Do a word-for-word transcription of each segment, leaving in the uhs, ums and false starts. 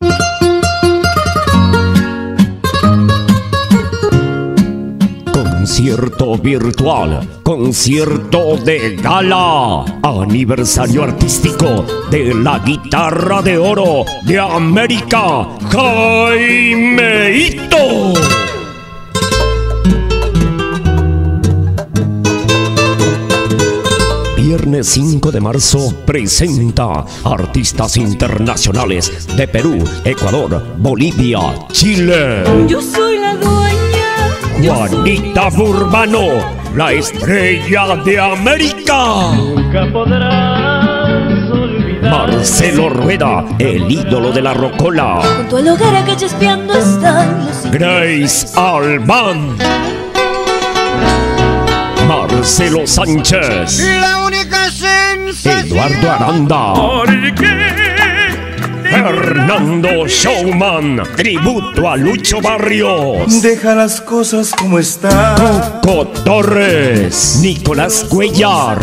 Concierto virtual, concierto de gala, aniversario artístico de la guitarra de oro de América, Jaimeito. Viernes cinco de marzo presenta artistas internacionales de Perú, Ecuador, Bolivia, Chile. Yo soy la dueña. Juanita Burbano, la estrella de América. Nunca podrás olvidar. Marcelo Rueda, el ídolo de la rocola. Junto al hogar acá espiando están los Grace Alban. Marcelo Sánchez. La única sensación. Eduardo Aranda. Fernando Showman, tributo a Lucho Barrios. Deja las cosas como están. Coco Torres, Nicolás Cuellar.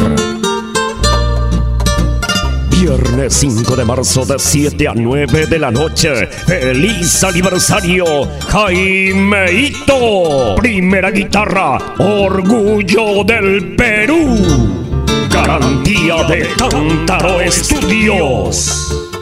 Viernes cinco de marzo de siete a nueve de la noche. ¡Feliz aniversario, Jaimeito! Primera guitarra, orgullo del Perú. Garantía de Cántaro Estudios.